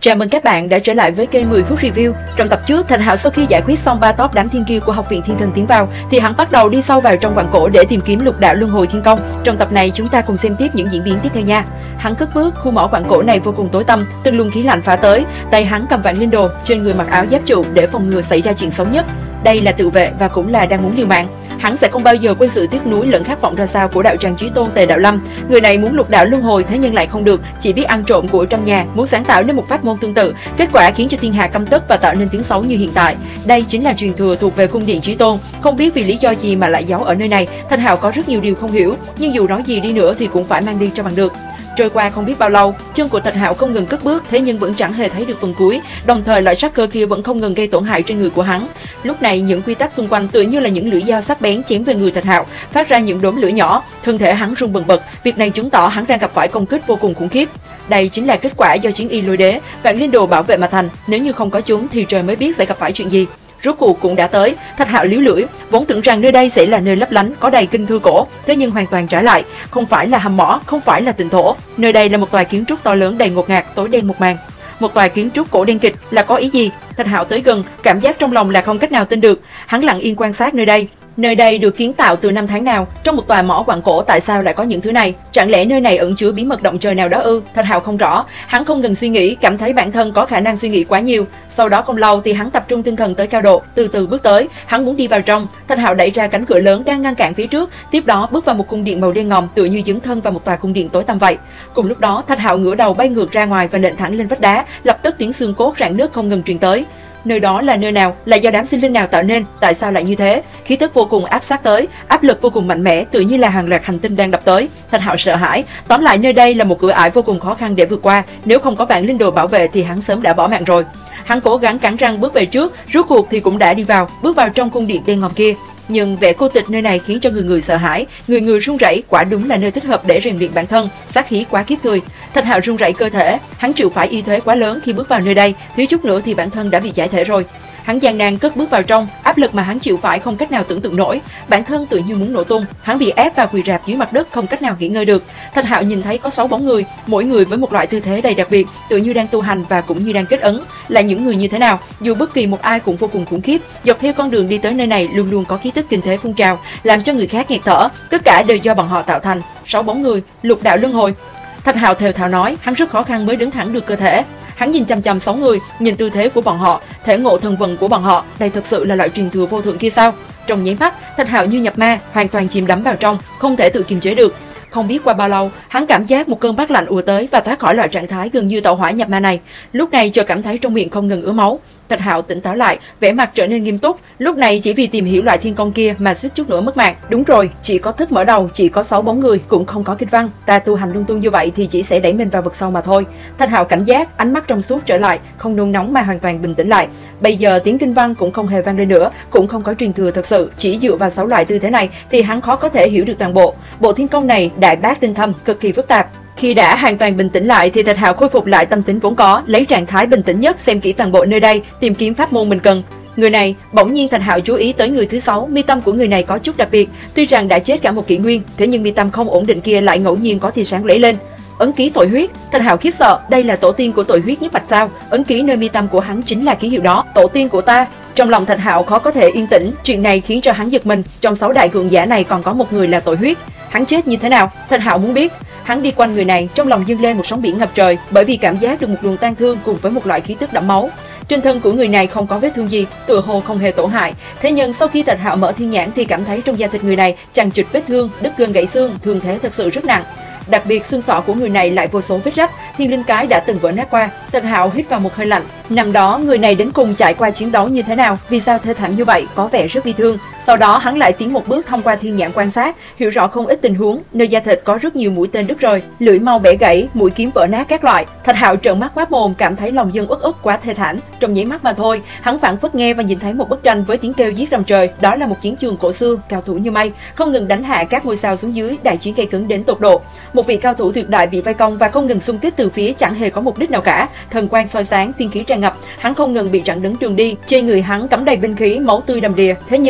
Chào mừng các bạn đã trở lại với kênh 10 phút review. Trong tập trước, Thạch Hạo sau khi giải quyết xong 3 top đám thiên kiêu của Học viện Thiên Thần tiến vào, thì hắn bắt đầu đi sâu vào trong vạn cổ để tìm kiếm lục đạo luân hồi thiên công. Trong tập này, chúng ta cùng xem tiếp những diễn biến tiếp theo nha. Hắn cất bước, khu mỏ vạn cổ này vô cùng tối tăm, từng luồng khí lạnh phá tới, tay hắn cầm vạn linh đồ, trên người mặc áo giáp trụ để phòng ngừa xảy ra chuyện xấu nhất. Đây là tự vệ và cũng là đang muốn liều mạng. Hắn sẽ không bao giờ quên sự tiếc nuối lẫn khát vọng ra sao của đạo tràng chí tôn Tề Đạo Lâm. Người này muốn lục đạo luân hồi thế nhưng lại không được, chỉ biết ăn trộm của trong nhà, muốn sáng tạo nên một pháp môn tương tự, kết quả khiến cho thiên hạ căm tức và tạo nên tiếng xấu như hiện tại. Đây chính là truyền thừa thuộc về cung điện chí tôn. Không biết vì lý do gì mà lại giấu ở nơi này, Thạch Hạo có rất nhiều điều không hiểu, nhưng dù nói gì đi nữa thì cũng phải mang đi cho bằng được. Trôi qua không biết bao lâu, chân của Thạch Hạo không ngừng cất bước, thế nhưng vẫn chẳng hề thấy được phần cuối. Đồng thời loại sắc cơ kia vẫn không ngừng gây tổn hại trên người của hắn. Lúc này những quy tắc xung quanh tựa như là những lưỡi dao sắc bén chém về người Thạch Hạo, phát ra những đốm lửa nhỏ. Thân thể hắn rung bần bật, việc này chứng tỏ hắn đang gặp phải công kích vô cùng khủng khiếp. Đây chính là kết quả do chiến y lôi đế, vạn linh đồ bảo vệ mà thành. Nếu như không có chúng thì trời mới biết sẽ gặp phải chuyện gì. Rốt cuộc cũng đã tới. Thạch Hạo líu lưỡi, vốn tưởng rằng nơi đây sẽ là nơi lấp lánh có đầy kinh thư cổ, thế nhưng hoàn toàn trái lại, không phải là hầm mỏ, không phải là tịnh thổ. Nơi đây là một tòa kiến trúc to lớn đầy ngột ngạt, tối đen một màn. Một tòa kiến trúc cổ đen kịch là có ý gì? Thạch Hạo tới gần, cảm giác trong lòng là không cách nào tin được. Hắn lặng yên quan sát nơi đây. Nơi đây được kiến tạo từ năm tháng nào? Trong một tòa mỏ vạn cổ tại sao lại có những thứ này? Chẳng lẽ nơi này ẩn chứa bí mật động trời nào đó ư? Thạch Hạo không rõ. Hắn không ngừng suy nghĩ, cảm thấy bản thân có khả năng suy nghĩ quá nhiều. Sau đó không lâu thì hắn tập trung tinh thần tới cao độ, từ từ bước tới. Hắn muốn đi vào trong. Thạch Hạo đẩy ra cánh cửa lớn đang ngăn cản phía trước, tiếp đó bước vào một cung điện màu đen ngòm, tựa như dấn thân vào một tòa cung điện tối tăm vậy. Cùng lúc đó, Thạch Hạo ngửa đầu bay ngược ra ngoài và nện thẳng lên vách đá, lập tức tiếng xương cốt rạn nứt không ngừng truyền tới. Nơi đó là nơi nào? Là do đám sinh linh nào tạo nên? Tại sao lại như thế? Khí tức vô cùng áp sát tới, áp lực vô cùng mạnh mẽ, tựa như là hàng loạt hành tinh đang đập tới. Thạch Hạo sợ hãi. Tóm lại nơi đây là một cửa ải vô cùng khó khăn để vượt qua. Nếu không có vạn linh đồ bảo vệ thì hắn sớm đã bỏ mạng rồi. Hắn cố gắng cắn răng bước về trước, rốt cuộc thì cũng đã đi vào, bước vào trong cung điện đen ngòm kia. Nhưng vẻ cô tịch nơi này khiến cho người người sợ hãi, người run rẩy, quả đúng là nơi thích hợp để rèn luyện bản thân, sát khí quá kiếp người. Thạch Hạo run rẩy cơ thể, hắn chịu phải y thế quá lớn khi bước vào nơi đây, thiếu chút nữa thì bản thân đã bị giải thể rồi. Hắn gian nan cất bước vào trong, áp lực mà hắn chịu phải không cách nào tưởng tượng nổi, bản thân tự như muốn nổ tung, hắn bị ép vào quỳ rạp dưới mặt đất không cách nào nghỉ ngơi được. Thạch Hạo nhìn thấy có 6 bóng người, mỗi người với một loại tư thế đầy đặc biệt, tựa như đang tu hành và cũng như đang kết ấn. Là những người như thế nào? Dù bất kỳ một ai cũng vô cùng khủng khiếp, dọc theo con đường đi tới nơi này luôn luôn có khí tức kinh thế phun trào, làm cho người khác nghẹt thở. Tất cả đều do bọn họ tạo thành. 6 bóng người, lục đạo luân hồi. Thạch Hạo thều thào nói, hắn rất khó khăn mới đứng thẳng được cơ thể. Hắn nhìn chăm chăm 6 người, nhìn tư thế của bọn họ, thể ngộ thần vận của bọn họ, đây thực sự là loại truyền thừa vô thượng kia sao? Trong nháy mắt, Thạch Hạo như nhập ma, hoàn toàn chìm đắm vào trong, không thể tự kiềm chế được. Không biết qua bao lâu, hắn cảm giác một cơn bát lạnh ùa tới và thoát khỏi loại trạng thái gần như tẩu hỏa nhập ma này. Lúc này chợt cảm thấy trong miệng không ngừng ứa máu. Thạch Hạo tỉnh táo lại, vẻ mặt trở nên nghiêm túc. Lúc này chỉ vì tìm hiểu loại thiên công kia mà suýt chút nữa mất mạng. Đúng rồi, chỉ có thức mở đầu, chỉ có 6 bóng người, cũng không có kinh văn. Ta tu hành lung tung như vậy thì chỉ sẽ đẩy mình vào vực sâu mà thôi. Thạch Hạo cảnh giác, ánh mắt trong suốt trở lại, không nôn nóng mà hoàn toàn bình tĩnh lại. Bây giờ tiếng kinh văn cũng không hề vang lên nữa, cũng không có truyền thừa thật sự. Chỉ dựa vào 6 loại tư thế này thì hắn khó có thể hiểu được toàn bộ. Bộ thiên công này đại bác tinh thâm, cực kỳ phức tạp. Khi đã hoàn toàn bình tĩnh lại thì Thạch Hạo khôi phục lại tâm tính vốn có, lấy trạng thái bình tĩnh nhất xem kỹ toàn bộ nơi đây, tìm kiếm pháp môn mình cần. Người này, bỗng nhiên Thạch Hạo chú ý tới người thứ 6, mi tâm của người này có chút đặc biệt, tuy rằng đã chết cả một kỷ nguyên, thế nhưng mi tâm không ổn định kia lại ngẫu nhiên có tia sáng lóe lên. Ấn ký tội huyết. Thạch Hạo khiếp sợ, đây là tổ tiên của tội huyết nhất mạch sao? Ấn ký nơi mi tâm của hắn chính là ký hiệu đó, tổ tiên của ta. Trong lòng Thạch Hạo khó có thể yên tĩnh, chuyện này khiến cho hắn giật mình. Trong 6 đại cường giả này còn có một người là tội huyết, hắn chết như thế nào? Thạch Hạo muốn biết. Hắn đi quanh người này, trong lòng dâng lên một sóng biển ngập trời, bởi vì cảm giác được một luồng tang thương cùng với một loại khí tức đẫm máu. Trên thân của người này không có vết thương gì, tựa hồ không hề tổn hại. Thế nhưng sau khi Thạch Hạo mở thiên nhãn thì cảm thấy trong da thịt người này chằng chịt vết thương, đứt gân gãy xương, thương thế thật sự rất nặng. Đặc biệt xương sọ của người này lại vô số vết rách, thiên linh cái đã từng vỡ nát qua. Thạch Hạo hít vào một hơi lạnh. Năm đó người này đến cùng trải qua chiến đấu như thế nào, vì sao thê thảm như vậy, có vẻ rất bi thương. Sau đó hắn lại tiến một bước thông qua thiên nhãn quan sát, hiểu rõ không ít tình huống, nơi da thịt có rất nhiều mũi tên đứt rời, lưỡi mau bẻ gãy, mũi kiếm vỡ nát các loại. Thạch Hạo trợn mắt quát mồm, cảm thấy lòng dân uất ức quá thê thảm. Trong nháy mắt mà thôi, hắn phảng phất nghe và nhìn thấy một bức tranh với tiếng kêu giết rầm trời, đó là một chiến trường cổ xưa, cao thủ như mây, không ngừng đánh hạ các ngôi sao xuống dưới, đại chiến gay cấn đến tột độ. Một vị cao thủ tuyệt đại bị vây công và không ngừng xung kích từ phía chẳng hề có mục đích nào cả, thần quang soi sáng, tiên khí tràn ngập, hắn không ngừng bị chặn đứng đường đi, trên người hắn cắm đầy binh khí, máu tươi đầm đìa, thế nhưng vẫn không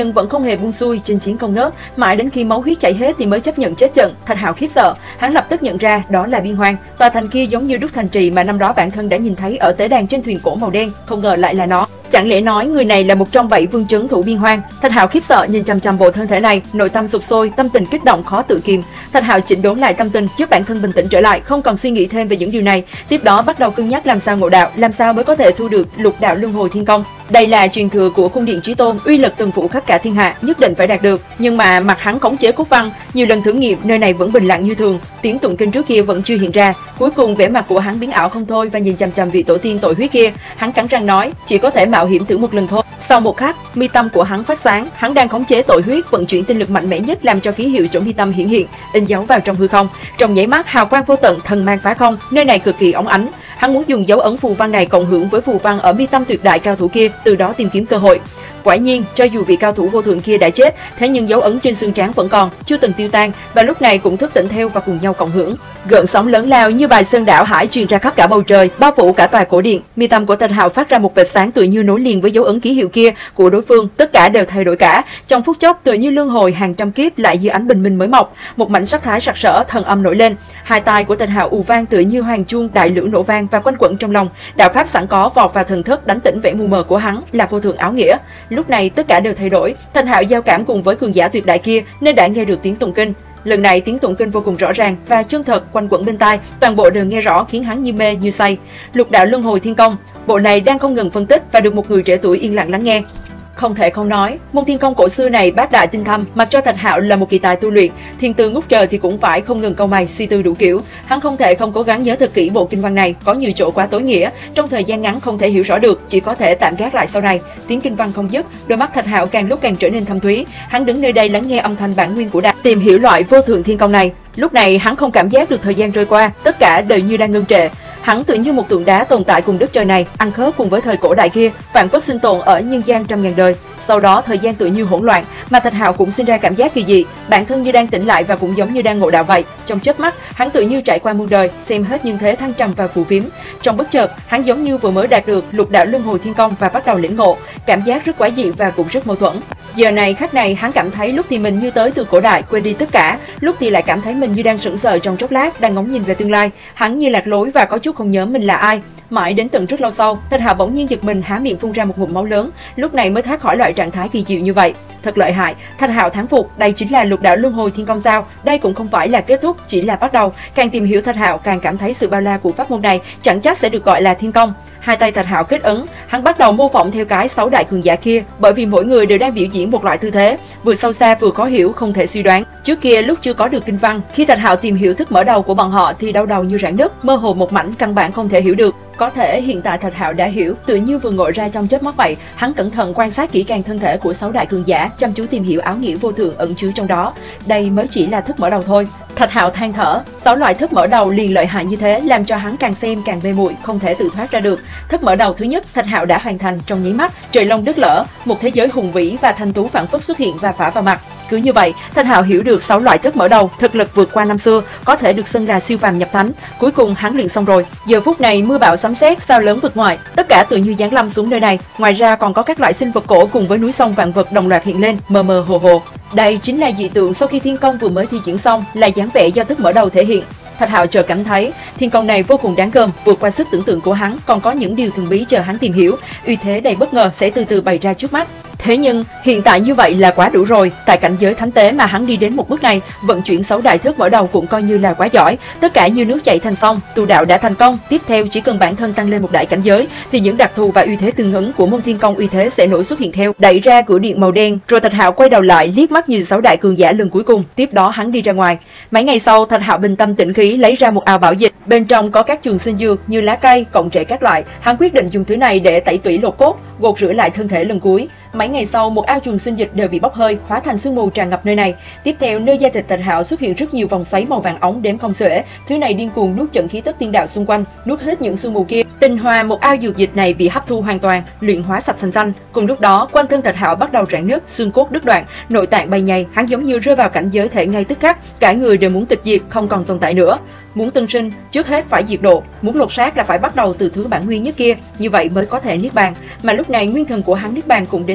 hề buông xuôi, chinh chiến không ngớt, mãi đến khi máu huyết chảy hết thì mới chấp nhận chết trận. Thạch Hạo khiếp sợ, hắn lập tức nhận ra đó là Biên Hoang. Tòa thành kia giống như đúc thành trì mà năm đó bản thân đã nhìn thấy ở tế đàn trên thuyền cổ màu đen, không ngờ lại là nó. Chẳng lẽ nói người này là một trong 7 vương trấn thủ Biên Hoang? Thạch Hạo khiếp sợ nhìn chằm chằm bộ thân thể này, nội tâm sụp sôi, tâm tình kích động khó tự kìm. Thạch Hạo chỉnh đốn lại tâm tình, giúp bản thân bình tĩnh trở lại, không còn suy nghĩ thêm về những điều này. Tiếp đó bắt đầu cân nhắc làm sao ngộ đạo, làm sao mới có thể thu được lục đạo luân hồi thiên công. Đây là truyền thừa của cung điện Chí Tôn, uy lực từng phủ khắp cả thiên hạ, nhất định phải đạt được. Nhưng mà mặt hắn khống chế cốt văn, nhiều lần thử nghiệm nơi này vẫn bình lặng như thường, tiếng tụng kinh trước kia vẫn chưa hiện ra. Cuối cùng vẻ mặt của hắn biến ảo không thôi và nhìn chằm chằm vị tổ tiên tội huyết kia, hắn cắn răng nói, chỉ có thể mạo hiểm thử một lần thôi. Sau một khắc, mi tâm của hắn phát sáng, hắn đang khống chế tội huyết vận chuyển tinh lực mạnh mẽ nhất làm cho ký hiệu chỗ mi tâm hiển hiện, in dấu vào trong hư không. Trong nháy mắt hào quang vô tận thần mang phá không, nơi này cực kỳ óng ánh. Hắn muốn dùng dấu ấn phù văn này cộng hưởng với phù văn ở mi tâm tuyệt đại cao thủ kia, từ đó tìm kiếm cơ hội. Quả nhiên, cho dù vị cao thủ vô thượng kia đã chết, thế nhưng dấu ấn trên xương trán vẫn còn, chưa từng tiêu tan, và lúc này cũng thức tỉnh theo và cùng nhau cộng hưởng. Gợn sóng lớn lao như bài sơn đảo hải truyền ra khắp cả bầu trời, bao phủ cả tòa cổ điện. Mi tâm của Thạch Hạo phát ra một vệt sáng tựa như nối liền với dấu ấn ký hiệu kia của đối phương, tất cả đều thay đổi cả. Trong phút chốc tựa như luân hồi hàng trăm kiếp lại như ánh bình minh mới mọc, một mảnh sắc thái sặc sỡ, thần âm nổi lên. Hai tai của Thạch Hạo ù vang tựa như hoàng chuông đại lưỡng nổ vang và quanh quẩn trong lòng. Đạo pháp sẵn có vọt vào thần thức đánh tỉnh vẻ mù mờ của hắn là vô thượng áo nghĩa. Lúc này tất cả đều thay đổi. Thạch Hạo giao cảm cùng với cường giả tuyệt đại kia nên đã nghe được tiếng tụng kinh. Lần này tiếng tụng kinh vô cùng rõ ràng và chân thật quanh quẩn bên tai, toàn bộ đều nghe rõ khiến hắn như mê như say. Lục đạo luân hồi thiên công, bộ này đang không ngừng phân tích và được một người trẻ tuổi yên lặng lắng nghe. Không thể không nói, môn thiên công cổ xưa này bác đại tinh thâm, mặc cho Thạch Hạo là một kỳ tài tu luyện, thiên tư ngút trời thì cũng phải không ngừng cau mày suy tư đủ kiểu. Hắn không thể không cố gắng nhớ thật kỹ bộ kinh văn này, có nhiều chỗ quá tối nghĩa, trong thời gian ngắn không thể hiểu rõ được, chỉ có thể tạm gác lại sau này. Tiếng kinh văn không dứt, đôi mắt Thạch Hạo càng lúc càng trở nên thâm thúy. Hắn đứng nơi đây lắng nghe âm thanh bản nguyên của đạo, tìm hiểu loại vô thượng thiên công này. Lúc này hắn không cảm giác được thời gian trôi qua, tất cả đều như đang ngưng trệ. Hắn tự như một tượng đá tồn tại cùng đất trời này, ăn khớp cùng với thời cổ đại kia, phản phất sinh tồn ở nhân gian trăm ngàn đời. Sau đó thời gian tự như hỗn loạn, mà Thạch Hạo cũng sinh ra cảm giác kỳ dị, bản thân như đang tỉnh lại và cũng giống như đang ngộ đạo vậy. Trong chớp mắt, hắn tự như trải qua muôn đời, xem hết nhân thế thăng trầm và phù phiếm. Trong bất chợt, hắn giống như vừa mới đạt được lục đạo luân hồi thiên công và bắt đầu lĩnh ngộ, cảm giác rất quái dị và cũng rất mâu thuẫn. Giờ này khắc này, hắn cảm thấy lúc thì mình như tới từ cổ đại quên đi tất cả, lúc thì lại cảm thấy mình như đang sững sờ trong chốc lát, đang ngóng nhìn về tương lai. Hắn như lạc lối và có chút không nhớ mình là ai. Mãi đến tận rất lâu sau, Thạch Hạo bỗng nhiên giật mình há miệng phun ra một ngụm máu lớn, lúc này mới thoát khỏi loại trạng thái kỳ diệu như vậy. Thật lợi hại, Thạch Hạo thán phục, đây chính là lục đạo luân hồi thiên công sao? Đây cũng không phải là kết thúc, chỉ là bắt đầu. Càng tìm hiểu Thạch Hạo càng cảm thấy sự bao la của pháp môn này chẳng chắc sẽ được gọi là thiên công. Hai tay Thạch Hạo kết ấn, hắn bắt đầu mô phỏng theo cái 6 đại cường giả kia, bởi vì mỗi người đều đang biểu diễn một loại tư thế, vừa sâu xa vừa khó hiểu, không thể suy đoán. Trước kia lúc chưa có được kinh văn, khi Thạch Hạo tìm hiểu thức mở đầu của bọn họ thì đau đầu như rạn nứt, mơ hồ một mảnh, căn bản không thể hiểu được. Có thể hiện tại Thạch Hạo đã hiểu, tự như vừa ngộ ra trong chớp mắt vậy. Hắn cẩn thận quan sát kỹ càng thân thể của 6 đại cường giả, chăm chú tìm hiểu áo nghĩa vô thượng ẩn chứa trong đó. Đây mới chỉ là thức mở đầu thôi. Thạch Hạo than thở, 6 loại thức mở đầu liền lợi hại như thế, làm cho hắn càng xem càng mê muội, không thể tự thoát ra được. Thức mở đầu thứ nhất, Thạch Hạo đã hoàn thành trong nháy mắt, trời long đất lở, một thế giới hùng vĩ và thanh tú phảng phất xuất hiện và phả vào mặt. Cứ như vậy, Thạch Hạo hiểu được 6 loại thức mở đầu, thực lực vượt qua năm xưa, có thể được xưng là siêu phàm nhập thánh. Cuối cùng hắn luyện xong rồi. Giờ phút này mưa bão sấm sét, sao lớn vực ngoại, tất cả tự như giáng lâm xuống nơi này. Ngoài ra còn có các loại sinh vật cổ cùng với núi sông vạn vật đồng loạt hiện lên, mờ mờ hồ hồ. Đây chính là dị tượng sau khi thiên công vừa mới thi triển xong, là dáng vẻ do thức mở đầu thể hiện. Thạch Hạo chợt cảm thấy thiên công này vô cùng đáng gờm, vượt qua sức tưởng tượng của hắn, còn có những điều thần bí chờ hắn tìm hiểu, uy thế đầy bất ngờ sẽ từ từ bày ra trước mắt. Thế nhưng hiện tại như vậy là quá đủ rồi, tại cảnh giới thánh tế mà hắn đi đến một bước này, vận chuyển 6 đại thức mở đầu cũng coi như là quá giỏi, tất cả như nước chảy thành sông, tu đạo đã thành công. Tiếp theo chỉ cần bản thân tăng lên một đại cảnh giới thì những đặc thù và uy thế tương ứng của môn thiên công uy thế sẽ nổi xuất hiện theo. Đẩy ra cửa điện màu đen, rồi Thạch Hạo quay đầu lại liếc mắt nhìn 6 đại cường giả lần cuối cùng, tiếp đó hắn đi ra ngoài. Mấy ngày sau, Thạch Hạo bình tâm tĩnh khí lấy ra một ào bảo dịch, bên trong có các trường sinh dược như lá cây, cọng rễ các loại. Hắn quyết định dùng thứ này để tẩy tủy lột cốt, gột rửa lại thân thể lần cuối. Mấy ngày sau, một ao trường sinh dịch đều bị bốc hơi, hóa thành sương mù tràn ngập nơi này. Tiếp theo, nơi da thịt Thạch Hạo xuất hiện rất nhiều vòng xoáy màu vàng óng đếm không xuể. Thứ này điên cuồng nuốt chửng khí tức tiên đạo xung quanh, nuốt hết những sương mù kia. Tinh hoa một ao dược dịch này bị hấp thu hoàn toàn, luyện hóa sạch xanh xanh. Cùng lúc đó, quanh thân Thạch Hạo bắt đầu rạn nứt, xương cốt đứt đoạn, nội tạng bay nhầy, hắn giống như rơi vào cảnh giới thể ngay tức khắc, cả người đều muốn tịch diệt, không còn tồn tại nữa. Muốn tân sinh, trước hết phải diệt độ, muốn lột xác là phải bắt đầu từ thứ bản nguyên nhất kia, như vậy mới có thể niết bàn. Mà lúc này nguyên thần của hắn niết bàn cũng đến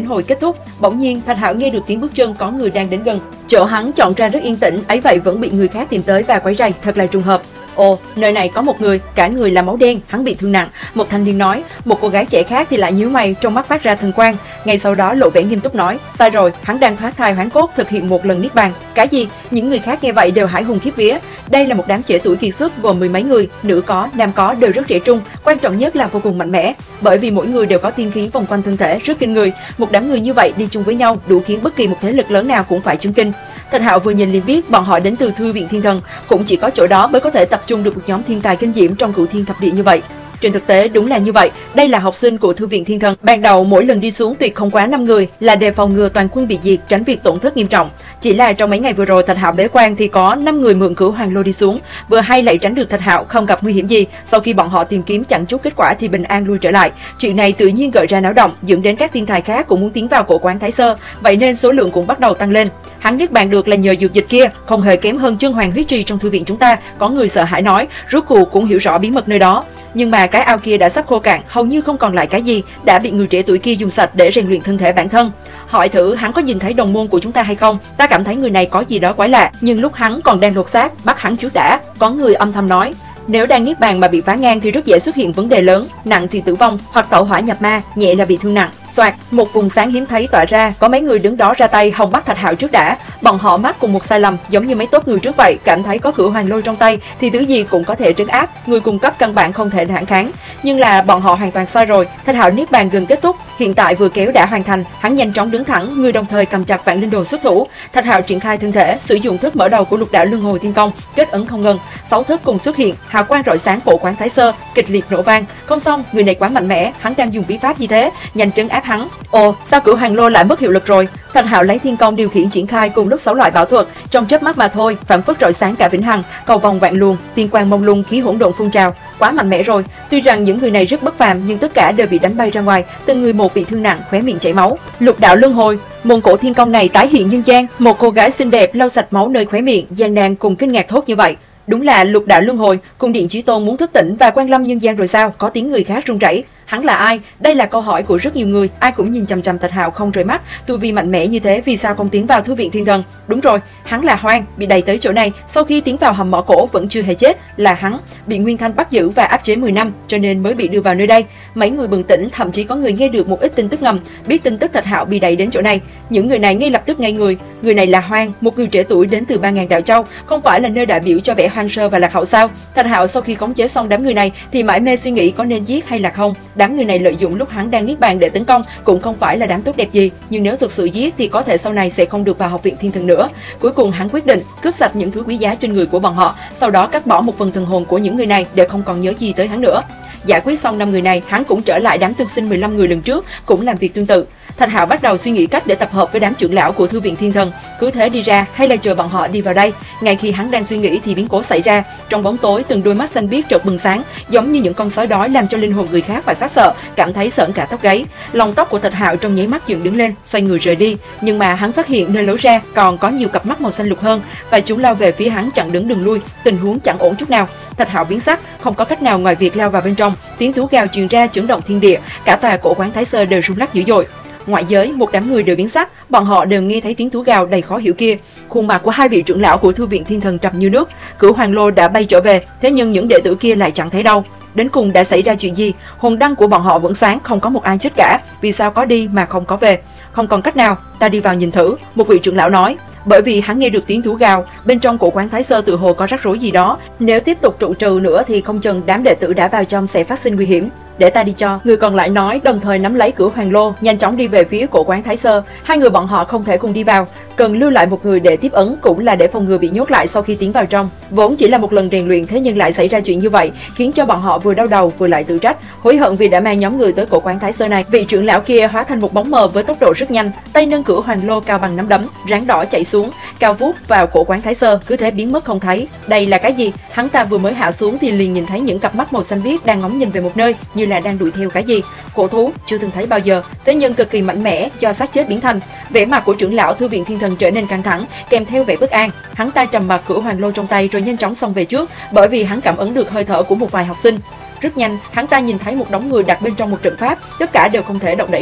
hồi kết thúc, bỗng nhiên Thạch Hạo nghe được tiếng bước chân có người đang đến gần. Chỗ hắn chọn ra rất yên tĩnh, ấy vậy vẫn bị người khác tìm tới và quấy rầy, thật là trùng hợp. Ồ, nơi này có một người, cả người là máu đen, hắn bị thương nặng. Một thanh niên nói. Một cô gái trẻ khác thì lại nhíu mày, trong mắt phát ra thần quang. Ngay sau đó lộ vẻ nghiêm túc nói, sai rồi, hắn đang thoát thai hoán cốt, thực hiện một lần niết bàn. Cái gì? Những người khác nghe vậy đều hãi hùng khiếp vía. Đây là một đám trẻ tuổi kiệt xuất gồm mười mấy người, nữ có, nam có, đều rất trẻ trung. Quan trọng nhất là vô cùng mạnh mẽ, bởi vì mỗi người đều có tiên khí vòng quanh thân thể rất kinh người. Một đám người như vậy đi chung với nhau đủ khiến bất kỳ một thế lực lớn nào cũng phải chấn kinh. Thạch Hạo vừa nhìn liền biết bọn họ đến từ Thư viện Thiên Thần, cũng chỉ có chỗ đó mới có thể tập trung được một nhóm thiên tài kinh diễm trong Cửu Thiên Thập Địa như vậy. Trên thực tế đúng là như vậy, đây là học sinh của Thư viện Thiên Thần. Ban đầu mỗi lần đi xuống tuyệt không quá 5 người, là để phòng ngừa toàn quân bị diệt, tránh việc tổn thất nghiêm trọng. Chỉ là trong mấy ngày vừa rồi Thạch Hạo bế quan thì có 5 người mượn Cửu Hoàng Lô đi xuống, vừa hay lại tránh được Thạch Hạo không gặp nguy hiểm gì. Sau khi bọn họ tìm kiếm chẳng chút kết quả thì bình an lui trở lại. Chuyện này tự nhiên gợi ra náo động, dẫn đến các thiên tài khác cũng muốn tiến vào cổ quán Thái Sơ, vậy nên số lượng cũng bắt đầu tăng lên. Hắn niết bàn được là nhờ dược dịch kia, không hề kém hơn chân hoàng huyết trì trong thư viện chúng ta. Có người sợ hãi nói, rốt cuộc cũng hiểu rõ bí mật nơi đó. Nhưng mà cái ao kia đã sắp khô cạn, hầu như không còn lại cái gì, đã bị người trẻ tuổi kia dùng sạch để rèn luyện thân thể bản thân. Hỏi thử hắn có nhìn thấy đồng môn của chúng ta hay không? Ta cảm thấy người này có gì đó quái lạ, nhưng lúc hắn còn đang lột xác, bắt hắn trước đã. Có người âm thầm nói, nếu đang niết bàn mà bị phá ngang thì rất dễ xuất hiện vấn đề lớn, nặng thì tử vong hoặc tẩu hỏa nhập ma, nhẹ là bị thương nặng. Soạt, một vùng sáng hiếm thấy tỏa ra, có mấy người đứng đó ra tay hòng bắt Thạch Hạo trước đã. Bọn họ mắc cùng một sai lầm, giống như mấy tốt người trước vậy, cảm thấy có Cửu Hoàng Lôi trong tay thì thứ gì cũng có thể trấn áp, người cung cấp căn bản không thể phản kháng. Nhưng là bọn họ hoàn toàn sai rồi. Thạch Hạo niết bàn gần kết thúc, hiện tại vừa kéo đã hoàn thành, hắn nhanh chóng đứng thẳng, người đồng thời cầm chặt Vạn Linh Đồ xuất thủ. Thạch Hạo triển khai thân thể, sử dụng thức mở đầu của Lục Đạo Luân Hồi Thiên Công, kết ấn không ngừng, 6 thức cùng xuất hiện, hào quang rọi sáng cổ quán Thái Sơ, kịch liệt nổ vang. Không xong, người này quá mạnh mẽ, hắn đang dùng bí pháp gì thế? Nhanh trấn áp hắn. Ồ, sao Cửu Hoàng Lô lại mất hiệu lực rồi? Thạch Hạo lấy Thiên Công điều khiển triển khai cùng lúc 6 loại bảo thuật, trong chớp mắt mà thôi, phản phất rọi sáng cả vĩnh hằng, cầu vòng vạn luồng, tiên quang mông lung, khí hỗn độn phun trào, quá mạnh mẽ rồi. Tuy rằng những người này rất bất phàm, nhưng tất cả đều bị đánh bay ra ngoài, từng người một bị thương nặng, khóe miệng chảy máu. Lục Đạo Luân Hồi, môn cổ thiên công này tái hiện nhân gian, một cô gái xinh đẹp lau sạch máu nơi khóe miệng, gian nan cùng kinh ngạc thốt như vậy. Đúng là Lục Đạo Luân Hồi, cung điện Chí Tôn muốn thức tỉnh và quan lâm nhân gian rồi sao? Có tiếng người khác run rẩy. Hắn là ai? Đây là câu hỏi của rất nhiều người, ai cũng nhìn chằm chằm Thạch Hạo không rời mắt. Tu vi mạnh mẽ như thế vì sao không tiến vào Thư viện Thiên Thần? Đúng rồi, hắn là Hoang, bị đẩy tới chỗ này sau khi tiến vào hầm mỏ cổ vẫn chưa hề chết, là hắn bị Nguyên Thanh bắt giữ và áp chế 10 năm, cho nên mới bị đưa vào nơi đây. Mấy người bừng tỉnh, thậm chí có người nghe được một ít tin tức ngầm, biết tin tức Thạch Hạo bị đẩy đến chỗ này. Những người này ngay lập tức ngây người. Người này là Hoang, một người trẻ tuổi đến từ 3000 đạo châu, không phải là nơi đại biểu cho vẻ hoang sơ và lạc hậu sao? Thạch Hạo sau khi khống chế xong đám người này thì mải mê suy nghĩ có nên giết hay là không. Đám người này lợi dụng lúc hắn đang niết bàn để tấn công, cũng không phải là đám tốt đẹp gì, nhưng nếu thực sự giết thì có thể sau này sẽ không được vào Học viện Thiên Thần nữa. Cuối cùng hắn quyết định cướp sạch những thứ quý giá trên người của bọn họ, sau đó cắt bỏ một phần thần hồn của những người này để không còn nhớ gì tới hắn nữa. Giải quyết xong 5 người này, hắn cũng trở lại đám tân sinh 15 người lần trước, cũng làm việc tương tự. Thạch Hạo bắt đầu suy nghĩ cách để tập hợp với đám trưởng lão của Thư viện Thiên Thần, cứ thế đi ra hay là chờ bọn họ đi vào đây. Ngay khi hắn đang suy nghĩ thì biến cố xảy ra. Trong bóng tối, từng đôi mắt xanh biếc chợt bừng sáng, giống như những con sói đói, làm cho linh hồn người khác phải phát sợ, cảm thấy sởn cả tóc gáy. Lông tóc của Thạch Hạo trong nháy mắt dựng đứng lên, xoay người rời đi. Nhưng mà hắn phát hiện nơi lối ra còn có nhiều cặp mắt màu xanh lục hơn, và chúng lao về phía hắn chặn đứng đường lui. Tình huống chẳng ổn chút nào. Thạch Hạo biến sắc, không có cách nào ngoài việc lao vào bên trong. Tiếng thú gào truyền ra chấn động thiên địa, cả tòa cổ quán Thái Sơ đều rung lắc dữ dội. Ngoại giới, một đám người đều biến sắc, bọn họ đều nghe thấy tiếng thú gào đầy khó hiểu kia. Khuôn mặt của hai vị trưởng lão của Thư viện Thiên Thần trầm như nước. Cửu Hoàng Lô đã bay trở về, thế nhưng những đệ tử kia lại chẳng thấy đâu. Đến cùng đã xảy ra chuyện gì? Hồn đăng của bọn họ vẫn sáng, không có một ai chết cả. Vì sao có đi mà không có về? Không còn cách nào, ta đi vào nhìn thử, một vị trưởng lão nói. Bởi vì hắn nghe được tiếng thú gào, bên trong cổ quán Thái Sơ tự hồ có rắc rối gì đó. Nếu tiếp tục trụ trừ nữa thì không chừng đám đệ tử đã vào trong sẽ phát sinh nguy hiểm. Để ta đi cho, người còn lại nói, đồng thời nắm lấy Cửu Hoàng Lô, nhanh chóng đi về phía cổ quán Thái Sơ. Hai người bọn họ không thể cùng đi vào, cần lưu lại một người để tiếp ấn, cũng là để phòng ngừa bị nhốt lại sau khi tiến vào trong. Vốn chỉ là một lần rèn luyện, thế nhưng lại xảy ra chuyện như vậy, khiến cho bọn họ vừa đau đầu vừa lại tự trách, hối hận vì đã mang nhóm người tới cổ quán Thái Sơ này. Vị trưởng lão kia hóa thành một bóng mờ với tốc độ rất nhanh, tay nâng Cửu Hoàng Lô cao bằng nắm đấm, ráng đỏ chạy xuống, cao vút vào cổ quán Thái Sơ, cứ thế biến mất không thấy. Đây là cái gì? Hắn ta vừa mới hạ xuống thì liền nhìn thấy những cặp mắt màu xanh biếc đang ngóng nhìn về một nơi, như là đang đuổi theo cái gì. Cổ thú chưa từng thấy bao giờ, thế nhưng cực kỳ mạnh mẽ, do xác chết biến thành. Vẻ mặt của trưởng lão Thư viện Thiên Thần trở nên căng thẳng, kèm theo vẻ bất an. Hắn ta trầm mặc Cửu Hoàng Lô trong tay rồi nhanh chóng xông về trước, bởi vì hắn cảm ứng được hơi thở của một vài học sinh. Rất nhanh, hắn ta nhìn thấy một đống người đặt bên trong một trận pháp, tất cả đều không thể động đậy được.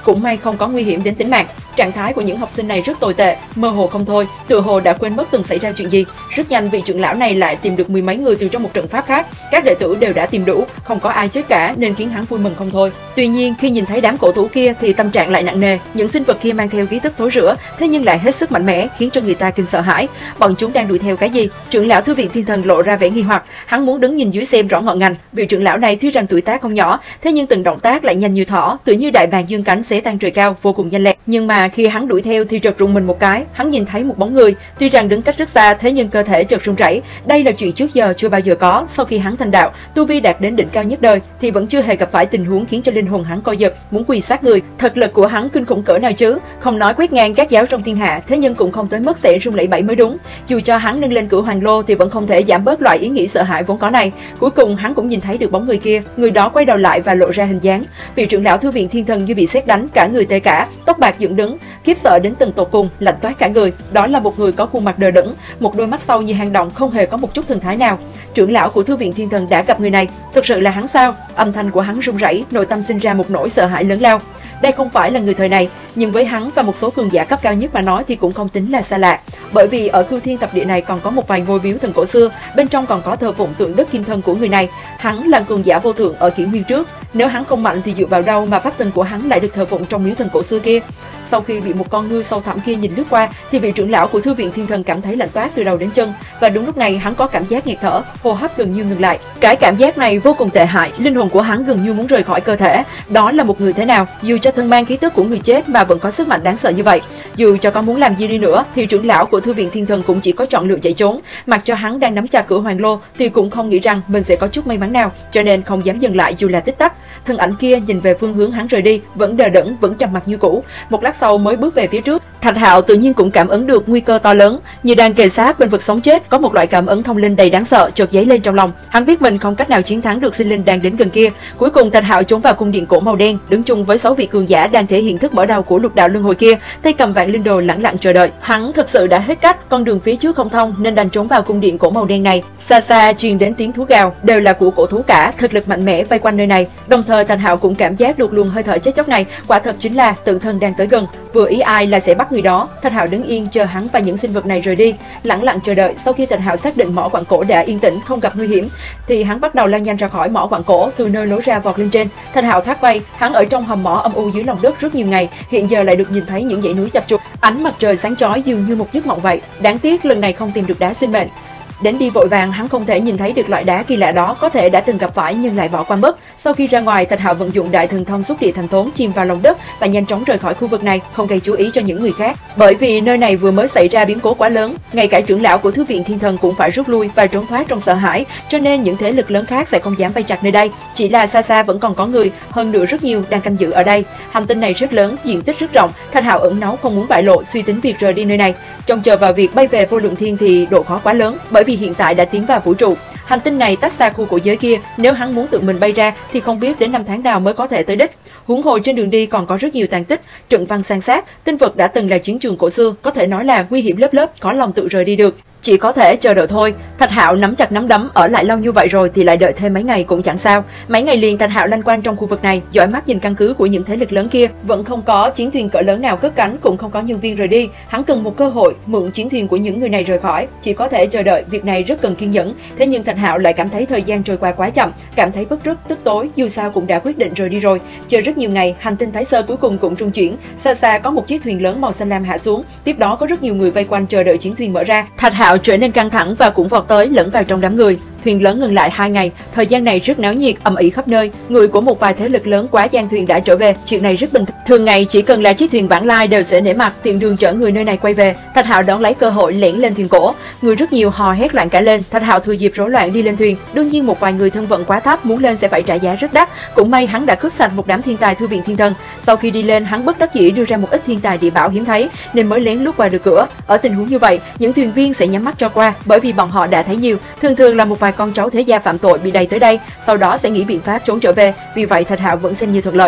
cũng may không có nguy hiểm đến tính mạng. Trạng thái của những học sinh này rất tồi tệ, mơ hồ không thôi, tựa hồ đã quên mất từng xảy ra chuyện gì. Rất nhanh vị trưởng lão này lại tìm được mười mấy người từ trong một trận pháp khác, các đệ tử đều đã tìm đủ, không có ai chết cả nên khiến hắn vui mừng không thôi. Tuy nhiên khi nhìn thấy đám cổ thú kia thì tâm trạng lại nặng nề, những sinh vật kia mang theo khí tức thối rữa, thế nhưng lại hết sức mạnh mẽ, khiến cho người ta kinh sợ hãi. Bọn chúng đang đuổi theo cái gì? Trưởng lão Thư viện Thiên Thần lộ ra vẻ nghi hoặc, hắn muốn đứng nhìn dưới xem rõ ngọn ngành. Vị trưởng lão này tuy rằng tuổi tác không nhỏ, thế nhưng từng động tác lại nhanh như thỏ, tựa như đại bàng dương cánh xé tan trời cao, vô cùng nhanh lẹ. Nhưng mà khi hắn đuổi theo thì chợt rùng mình một cái, hắn nhìn thấy một bóng người, tuy rằng đứng cách rất xa, thế nhưng cơ thể chợt run rẩy. Đây là chuyện trước giờ chưa bao giờ có. Sau khi hắn thành đạo, tu vi đạt đến đỉnh cao nhất đời, thì vẫn chưa hề gặp phải tình huống khiến cho linh hồn hắn co giật, muốn quỳ sát người. Thực lực của hắn kinh khủng cỡ nào chứ? Không nói quét ngang các giáo trong thiên hạ, thế nhưng cũng không tới mức sẽ rung lẩy bẩy mới đúng. Dù cho hắn nâng lên cửu hoàng lô thì vẫn không thể giảm bớt loại ý nghĩ sợ hãi vốn có này. Cuối cùng hắn cũng nhìn thấy được bóng người kia, người đó quay đầu lại và lộ ra hình dáng. Vị trưởng lão Thư viện Thiên Thần như bị sét đánh, cả người tê cả, tóc bạc dựng đứng, khiếp sợ đến từng tột cùng, lạnh toát cả người. Đó là một người có khuôn mặt đờ đẫn, một đôi mắt sâu như hang động, không hề có một chút thần thái nào. Trưởng lão của Thư viện Thiên Thần đã gặp người này, thực sự là hắn sao? Âm thanh của hắn run rẩy, nội tâm sinh ra một nỗi sợ hãi lớn lao. Đây không phải là người thời này, nhưng với hắn và một số cường giả cấp cao nhất mà nói thì cũng không tính là xa lạ. Bởi vì ở Cửu Thiên Thập Địa này còn có một vài ngôi miếu thần cổ xưa, bên trong còn có thờ phụng tượng đất kim thân của người này. Hắn là cường giả vô thượng ở kỷ nguyên trước, nếu hắn không mạnh thì dựa vào đâu mà pháp thân của hắn lại được thờ phụng trong miếu thần cổ xưa kia? Sau khi bị một con ngư sâu thẳm kia nhìn lướt qua thì vị trưởng lão của Thư viện Thiên Thần cảm thấy lạnh toát từ đầu đến chân, và đúng lúc này hắn có cảm giác nghẹt thở, hô hấp gần như ngừng lại. Cái cảm giác này vô cùng tệ hại, linh hồn của hắn gần như muốn rời khỏi cơ thể. Đó là một người thế nào? Dù cho thân mang khí tức của người chết mà vẫn có sức mạnh đáng sợ như vậy. Dù cho có muốn làm gì đi nữa thì trưởng lão của Thư viện Thiên Thần cũng chỉ có chọn lựa chạy trốn. Mặc cho hắn đang nắm chặt cửu hoàng lô thì cũng không nghĩ rằng mình sẽ có chút may mắn nào, cho nên không dám dừng lại dù là tích tắc. Thân ảnh kia nhìn về phương hướng hắn rời đi, vẫn đờ đẫn, vẫn trầm mặc như cũ. Một lát sau mới bước về phía trước. Thạch Hạo tự nhiên cũng cảm ứng được nguy cơ to lớn, như đang kề sát bên vực sống chết, có một loại cảm ứng thông linh đầy đáng sợ chợt dấy lên trong lòng. Hắn biết mình không cách nào chiến thắng được sinh linh đang đến gần kia. Cuối cùng Thạch Hạo trốn vào cung điện cổ màu đen, đứng chung với 6 vị cường giả đang thể hiện thức mở đầu của lục đạo luân hồi kia, tay cầm vạn linh đồ lẳng lặng chờ đợi. Hắn thực sự đã hết cách, con đường phía trước không thông nên đành trốn vào cung điện cổ màu đen này. Xa xa truyền đến tiếng thú gào, đều là của cổ thú cả, thực lực mạnh mẽ vây quanh nơi này. Đồng thời Thạch Hạo cũng cảm giác được luồng hơi thở chết chóc này, quả thật chính là tự thân đang tới gần. Vừa ý ai là sẽ bắt người đó. Thạch Hạo đứng yên chờ hắn và những sinh vật này rời đi, lẳng lặng chờ đợi. Sau khi Thạch Hạo xác định mỏ quặng cổ đã yên tĩnh, không gặp nguy hiểm, thì hắn bắt đầu lao nhanh ra khỏi mỏ quặng cổ, từ nơi lối ra vọt lên trên. Thạch Hạo thoát vây, hắn ở trong hầm mỏ âm u dưới lòng đất rất nhiều ngày, hiện giờ lại được nhìn thấy những dãy núi chập trục, ánh mặt trời sáng chói dường như một giấc mộng vậy. Đáng tiếc lần này không tìm được đá sinh mệnh. Đến đi vội vàng, hắn không thể nhìn thấy được loại đá kỳ lạ đó, có thể đã từng gặp phải nhưng lại bỏ qua mất. Sau khi ra ngoài, Thạch Hạo vận dụng đại thần thông xúc địa thành thốn, chìm vào lòng đất và nhanh chóng rời khỏi khu vực này, không gây chú ý cho những người khác. Bởi vì nơi này vừa mới xảy ra biến cố quá lớn, ngay cả trưởng lão của Thư viện Thiên Thần cũng phải rút lui và trốn thoát trong sợ hãi, cho nên những thế lực lớn khác sẽ không dám vây chặt nơi đây. Chỉ là xa xa vẫn còn có người, hơn nữa rất nhiều đang canh giữ ở đây. Hành tinh này rất lớn, diện tích rất rộng, Thạch Hạo ẩn náu không muốn bại lộ, suy tính việc rời đi nơi này. Trông chờ vào việc bay về vô lượng thiên thì độ khó quá lớn, bởi vì hiện tại đã tiến vào vũ trụ. Hành tinh này tách xa khu cổ giới kia, nếu hắn muốn tự mình bay ra thì không biết đến năm tháng nào mới có thể tới đích. Huống hồ trên đường đi còn có rất nhiều tàn tích, trận văn san sát, tinh vực đã từng là chiến trường cổ xưa, có thể nói là nguy hiểm lớp lớp, khó lòng tự rời đi được. Chỉ có thể chờ đợi thôi. Thạch Hạo nắm chặt nắm đấm, ở lại lâu như vậy rồi thì lại đợi thêm mấy ngày cũng chẳng sao. Mấy ngày liền Thạch Hạo lanh quanh trong khu vực này, dõi mắt nhìn căn cứ của những thế lực lớn kia, vẫn không có chiến thuyền cỡ lớn nào cất cánh, cũng không có nhân viên rời đi. Hắn cần một cơ hội mượn chiến thuyền của những người này rời khỏi, chỉ có thể chờ đợi, việc này rất cần kiên nhẫn. Thế nhưng Thạch Hạo lại cảm thấy thời gian trôi qua quá chậm, cảm thấy bứt rứt tức tối, dù sao cũng đã quyết định rời đi rồi. Chờ rất nhiều ngày, hành tinh Thái Sơ cuối cùng cũng trung chuyển, xa xa có một chiếc thuyền lớn màu xanh lam hạ xuống, tiếp đó có rất nhiều người vây quanh chờ đợi chiến thuyền mở ra. Thạch Hạo trở nên căng thẳng và cũng vọt tới lẫn vào trong đám người. Thuyền lớn ngừng lại 2 ngày, thời gian này rất náo nhiệt, ầm ĩ khắp nơi. Người của một vài thế lực lớn quá gian thuyền đã trở về, chuyện này rất bình thường. Thường ngày chỉ cần là chiếc thuyền vãng lai đều sẽ nể mặt, tiện đường chở người nơi này quay về. Thạch Hạo đón lấy cơ hội lẻn lên thuyền cổ, người rất nhiều hò hét loạn cả lên. Thạch Hạo thừa dịp rối loạn đi lên thuyền. Đương nhiên một vài người thân phận quá thấp muốn lên sẽ phải trả giá rất đắt. Cũng may hắn đã cướp sạch một đám thiên tài Thư viện Thiên Thần. Sau khi đi lên, hắn bất đắc dĩ đưa ra một ít thiên tài địa bảo hiếm thấy nên mới lén lút qua được cửa. Ở tình huống như vậy, những thuyền viên sẽ nhắm mắt cho qua, bởi vì bọn họ đã thấy nhiều, thường là một vài con cháu thế gia phạm tội bị đày tới đây, sau đó sẽ nghĩ biện pháp trốn trở về. Vì vậy Thạch Hạo vẫn xem như thuận lợi.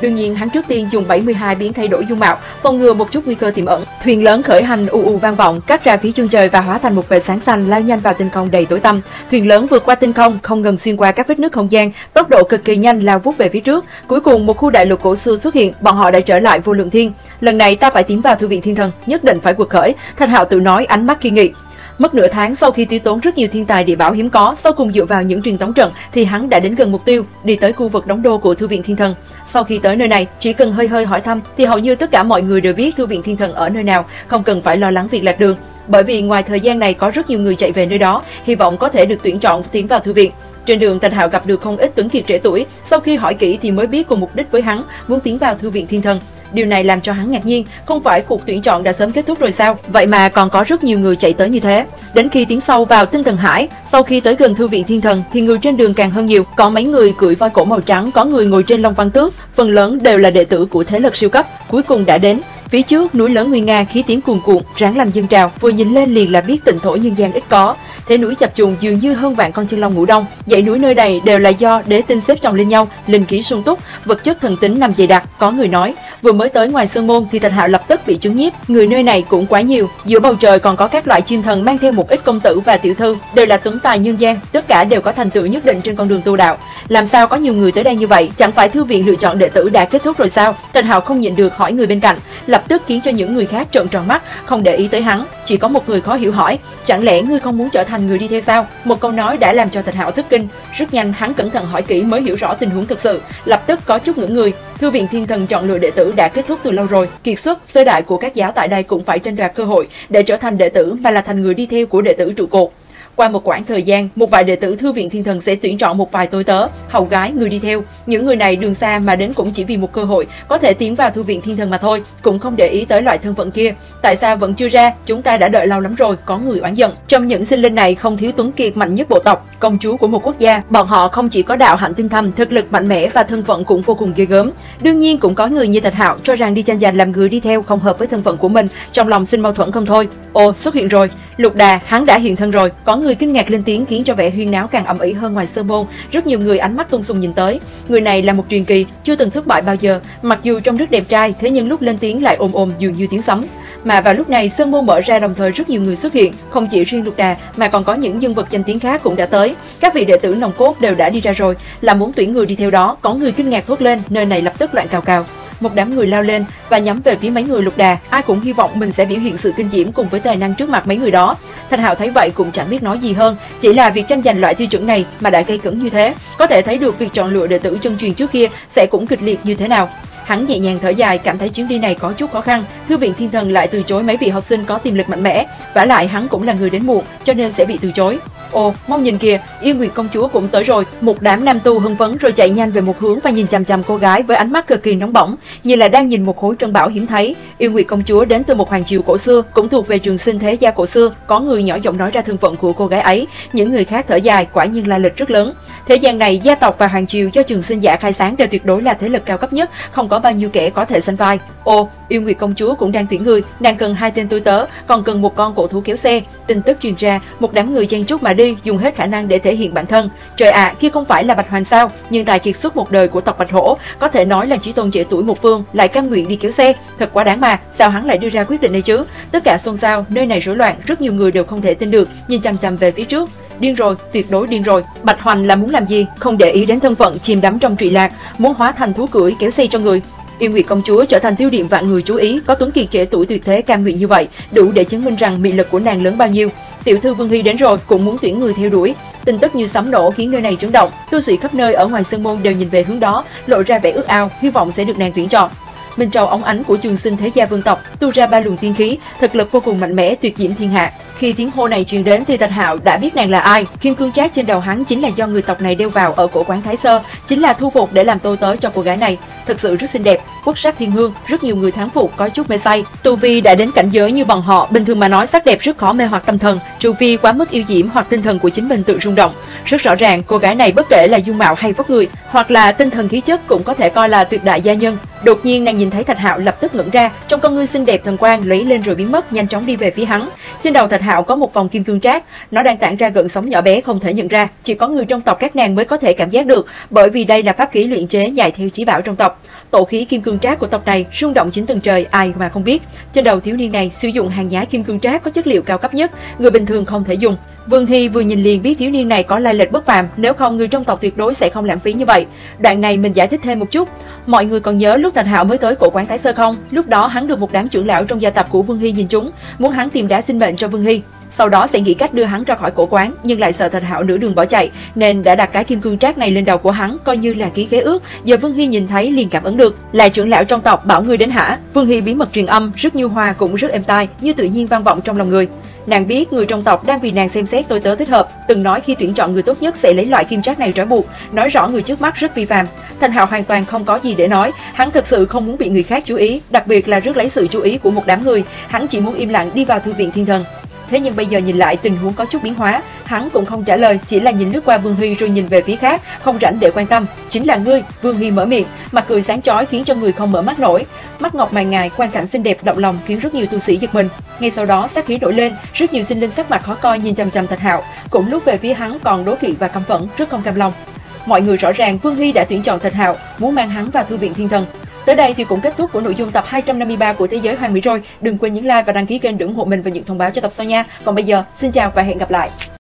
Đương nhiên, hắn trước tiên dùng 72 biến thay đổi dung mạo, phòng ngừa một chút nguy cơ tiềm ẩn. Thuyền lớn khởi hành vang vọng, cắt ra phía chân trời và hóa thành một vệt sáng xanh lao nhanh vào tinh không đầy tối tăm. Thuyền lớn vượt qua tinh không, không ngừng xuyên qua các vết nứt không gian, tốc độ cực kỳ nhanh lao vút về phía trước. Cuối cùng, một khu đại lục cổ xưa xuất hiện, bọn họ đã trở lại Vô Lượng Thiên. Lần này ta phải tiến vào Thư viện Thiên Thần, nhất định phải quật khởi. Thạch Hạo tự nói, ánh mắt kiên nghị. Mất nửa tháng sau khi tiêu tốn rất nhiều thiên tài địa bảo hiếm có, sau cùng dựa vào những truyền tống trận thì hắn đã đến gần mục tiêu, đi tới khu vực đóng đô của Thư viện Thiên Thần. Sau khi tới nơi này, chỉ cần hơi hỏi thăm thì hầu như tất cả mọi người đều biết Thư viện Thiên Thần ở nơi nào, không cần phải lo lắng việc lạc đường. Bởi vì ngoài thời gian này có rất nhiều người chạy về nơi đó, hy vọng có thể được tuyển chọn tiến vào thư viện. Trên đường, Thạch Hạo gặp được không ít tuấn kiệt trẻ tuổi, sau khi hỏi kỹ thì mới biết cùng mục đích với hắn, muốn tiến vào Thư viện Thiên Thần. Điều này làm cho hắn ngạc nhiên, không phải cuộc tuyển chọn đã sớm kết thúc rồi sao? Vậy mà còn có rất nhiều người chạy tới như thế. Đến khi tiến sâu vào Tinh Thần Hải, sau khi tới gần Thư viện Thiên Thần thì người trên đường càng hơn nhiều. Có mấy người cưỡi voi cổ màu trắng, có người ngồi trên Long Văn Tước, phần lớn đều là đệ tử của thế lực siêu cấp. Cuối cùng đã đến. Phía trước núi lớn nguy nga, khí tiếng cuồn cuộn, ráng làm dâng trào, vừa nhìn lên liền là biết tịnh thổ nhân gian ít có. Thế núi chập trùng dường như hơn vạn con chân long ngủ đông. Dãy núi nơi đây đều là do đế tinh xếp chồng lên nhau, linh khí sung túc, vật chất thần tính nằm dày đặc. Có người nói, vừa mới tới ngoài sơn môn thì Thạch Hạo lập tức bị chấn nhiếp. Người nơi này cũng quá nhiều. Giữa bầu trời còn có các loại chim thần mang theo một ít công tử và tiểu thư, đều là tuấn tài nhân gian, tất cả đều có thành tựu nhất định trên con đường tu đạo. Làm sao có nhiều người tới đây như vậy? Chẳng phải thư viện lựa chọn đệ tử đã kết thúc rồi sao? Thạch Hạo không nhịn được hỏi người bên cạnh, lập tức khiến cho những người khác trợn tròn mắt, không để ý tới hắn. Chỉ có một người khó hiểu hỏi, chẳng lẽ ngươi không muốn trở thành người đi theo sao? Một câu nói đã làm cho Thạch Hạo thất kinh. Rất nhanh hắn cẩn thận hỏi kỹ mới hiểu rõ tình huống thực sự, lập tức có chút ngưỡng người. Thư viện Thiên Thần chọn lựa đệ tử đã kết thúc từ lâu rồi, kiệt xuất sơ đại của các giáo tại đây cũng phải tranh đoạt cơ hội để trở thành đệ tử, mà là thành người đi theo của đệ tử trụ cột. Qua một quãng thời gian, một vài đệ tử Thư viện Thiên Thần sẽ tuyển chọn một vài tôi tớ, hầu gái, người đi theo. Những người này đường xa mà đến cũng chỉ vì một cơ hội có thể tiến vào Thư viện Thiên Thần mà thôi, cũng không để ý tới loại thân phận kia. Tại sao vẫn chưa ra? Chúng ta đã đợi lâu lắm rồi, có người oán giận. Trong những sinh linh này không thiếu tuấn kiệt mạnh nhất bộ tộc, công chúa của một quốc gia. Bọn họ không chỉ có đạo hạnh tinh thâm, thực lực mạnh mẽ và thân phận cũng vô cùng ghê gớm. Đương nhiên cũng có người như Thạch Hạo cho rằng đi tranh giành làm người đi theo không hợp với thân phận của mình, trong lòng sinh mâu thuẫn không thôi. Ồ, xuất hiện rồi, Lục Đà, hắn đã hiện thân rồi. Có người kinh ngạc lên tiếng khiến cho vẻ huyên náo càng ầm ĩ hơn ngoài sơn môn. Rất nhiều người ánh mắt tôn sùng nhìn tới. Người này là một truyền kỳ, chưa từng thất bại bao giờ. Mặc dù trông rất đẹp trai, thế nhưng lúc lên tiếng lại ồm dường như tiếng sấm. Mà vào lúc này sơn môn mở ra, đồng thời rất nhiều người xuất hiện, không chỉ riêng Lục Đà mà còn có những nhân vật danh tiếng khác cũng đã tới. Các vị đệ tử nòng cốt đều đã đi ra rồi, là muốn tuyển người đi theo đó. Có người kinh ngạc thốt lên, nơi này lập tức loạn cào cào. Một đám người lao lên và nhắm về phía mấy người Lục Đà, ai cũng hy vọng mình sẽ biểu hiện sự kinh diễm cùng với tài năng trước mặt mấy người đó. Thạch Hạo thấy vậy cũng chẳng biết nói gì hơn, chỉ là việc tranh giành loại tiêu chuẩn này mà đã gây cấn như thế, có thể thấy được việc chọn lựa đệ tử chân truyền trước kia sẽ cũng kịch liệt như thế nào. Hắn nhẹ nhàng thở dài, cảm thấy chuyến đi này có chút khó khăn. Thư viện Thiên Thần lại từ chối mấy vị học sinh có tiềm lực mạnh mẽ, vả lại hắn cũng là người đến muộn, cho nên sẽ bị từ chối. Ồ, mau nhìn kìa, Yêu Nguyệt công chúa cũng tới rồi. Một đám nam tu hưng phấn rồi chạy nhanh về một hướng và nhìn chằm chằm cô gái với ánh mắt cực kỳ nóng bỏng, như là đang nhìn một khối trân bảo hiếm thấy. Yêu Nguyệt công chúa đến từ một hoàng triều cổ xưa, cũng thuộc về trường sinh thế gia cổ xưa. Có người nhỏ giọng nói ra thân phận của cô gái ấy, những người khác thở dài, quả nhiên là lịch rất lớn. Thế gian này, gia tộc và hoàng triều do trường sinh giả khai sáng đều tuyệt đối là thế lực cao cấp nhất, không có bao nhiêu kẻ có thể sánh vai. Ồ, Yêu Nguyệt công chúa cũng đang tuyển người, nàng cần 2 tên tôi tớ, còn cần một con cổ thú kéo xe. Tin tức truyền ra, một đám người chen chúc mà đi, dùng hết khả năng để thể hiện bản thân. Trời ạ, kia không phải là Bạch Hoàn sao? Nhưng tài kiệt xuất một đời của tộc Bạch Hổ, có thể nói là chí tôn trẻ tuổi một phương, lại cam nguyện đi kéo xe, thật quá đáng mà. Sao hắn lại đưa ra quyết định này chứ? Tất cả xôn xao, nơi này rối loạn, rất nhiều người đều không thể tin được, nhìn chằm chằm về phía trước. Điên rồi, tuyệt đối điên rồi. Bạch Hoành là muốn làm gì? Không để ý đến thân phận, chìm đắm trong trụy lạc, muốn hóa thành thú cưỡi kéo xe cho người. Yêu Nguyệt công chúa trở thành tiêu điểm vạn người chú ý, có tuấn kiệt trẻ tuổi tuyệt thế cam nguyện như vậy, đủ để chứng minh rằng mị lực của nàng lớn bao nhiêu. Tiểu thư Vương Hy đến rồi, cũng muốn tuyển người theo đuổi. Tin tức như sấm nổ khiến nơi này chấn động, tu sĩ khắp nơi ở ngoài sơn môn đều nhìn về hướng đó, lộ ra vẻ ước ao, hy vọng sẽ được nàng tuyển chọn. Minh Châu óng ánh của trường sinh thế gia vương tộc, tu ra 3 luồng tiên khí, thực lực vô cùng mạnh mẽ, tuyệt diễm thiên hạ. Khi tiếng hô này truyền đến thì Thạch Hạo đã biết nàng là ai. Kim cương trác trên đầu hắn chính là do người tộc này đeo vào ở cổ quán Thái Sơ, chính là thu phục để làm tôi tớ cho cô gái này. Thực sự rất xinh đẹp, quốc sắc thiên hương, rất nhiều người thán phục, có chút mê say. Tu vi đã đến cảnh giới như bọn họ, bình thường mà nói sắc đẹp rất khó mê hoặc tâm thần, trừ phi quá mức yêu diễm hoặc tinh thần của chính mình tự rung động. Rất rõ ràng, cô gái này bất kể là dung mạo hay vóc người, hoặc là tinh thần khí chất cũng có thể coi là tuyệt đại gia nhân. Đột nhiên nàng nhìn thấy Thạch Hạo lập tức ngẩng ra, trong con ngươi xinh đẹp thần quang lấy lên rồi biến mất, nhanh chóng đi về phía hắn. Trên đầu Thạch Hạo có một vòng kim cương trác, nó đang tản ra gợn sóng nhỏ bé không thể nhận ra, chỉ có người trong tộc các nàng mới có thể cảm giác được, bởi vì đây là pháp khí luyện chế dài theo chí bảo trong tộc. tộc. Tổ khí kim cương trác của tộc này rung động 9 tầng trời, ai mà không biết. Trên đầu thiếu niên này sử dụng hàng nhái kim cương trác có chất liệu cao cấp nhất, người bình thường không thể dùng. Vương Hy vừa nhìn liền biết thiếu niên này có lai lịch bất phàm, nếu không người trong tộc tuyệt đối sẽ không lãng phí như vậy. Đoạn này mình giải thích thêm một chút. Mọi người còn nhớ lúc Thạch Hạo mới tới cổ quán Thái Sơ không? Lúc đó hắn được một đám trưởng lão trong gia tộc của Vương Hy nhìn trúng, muốn hắn tìm đá sinh mệnh cho Vương Hy. Sau đó sẽ nghĩ cách đưa hắn ra khỏi cổ quán, nhưng lại sợ Thạch Hạo nửa đường bỏ chạy, nên đã đặt cái kim cương trác này lên đầu của hắn, coi như là ký khế ước. Giờ Vương Hy nhìn thấy liền cảm ứng được, là trưởng lão trong tộc bảo người đến hả? Vương Hy bí mật truyền âm, rất nhu hòa cũng rất êm tai, như tự nhiên vang vọng trong lòng người. Nàng biết người trong tộc đang vì nàng xem xét tôi tớ thích hợp, từng nói khi tuyển chọn người tốt nhất sẽ lấy loại kim trác này trói buộc, nói rõ người trước mắt rất vi phàm. Thạch Hạo hoàn toàn không có gì để nói, hắn thực sự không muốn bị người khác chú ý, đặc biệt là rước lấy sự chú ý của một đám người, hắn chỉ muốn im lặng đi vào thư viện thiên thần. Thế nhưng bây giờ nhìn lại tình huống có chút biến hóa, hắn cũng không trả lời, chỉ là nhìn lướt qua Vương Hy rồi nhìn về phía khác, không rảnh để quan tâm. Chính là ngươi, Vương Hy mở miệng, mặt cười sáng chói khiến cho người không mở mắt nổi. Mắt ngọc màn ngài, quang cảnh xinh đẹp động lòng khiến rất nhiều tu sĩ giật mình. Ngay sau đó sát khí nổi lên, rất nhiều sinh linh sắc mặt khó coi nhìn chằm chằm Thạch Hạo, cũng lúc về phía hắn còn đố kỵ và căm phẫn, rất không cam lòng. Mọi người rõ ràng Vương Hy đã tuyển chọn Thạch Hạo, muốn mang hắn vào thư viện thiên thần. Tới đây thì cũng kết thúc của nội dung tập 253 của Thế giới Hoàn Mỹ rồi. Đừng quên nhấn like và đăng ký kênh để ủng hộ mình và nhận thông báo cho tập sau nha. Còn bây giờ, xin chào và hẹn gặp lại.